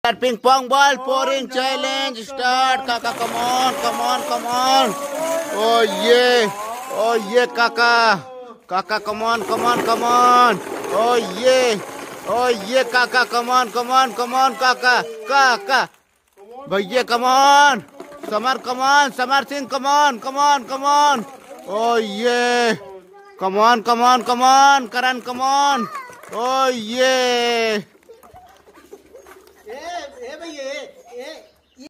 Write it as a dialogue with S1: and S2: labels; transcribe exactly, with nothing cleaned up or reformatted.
S1: Ping pong ball pouring challenge start. Kakak, come on, come on, come on. Oh yeah, oh yeah, kakak, kakak, come on, come on, come on. Oh yeah, oh yeah, kakak, come on, come on, come on, kakak, kakak. Bhaiya, come on. Samar, come on, Samar Singh, come on, come on, come on. Oh yeah, come on, come on, come on, Karan, come on. Oh yeah.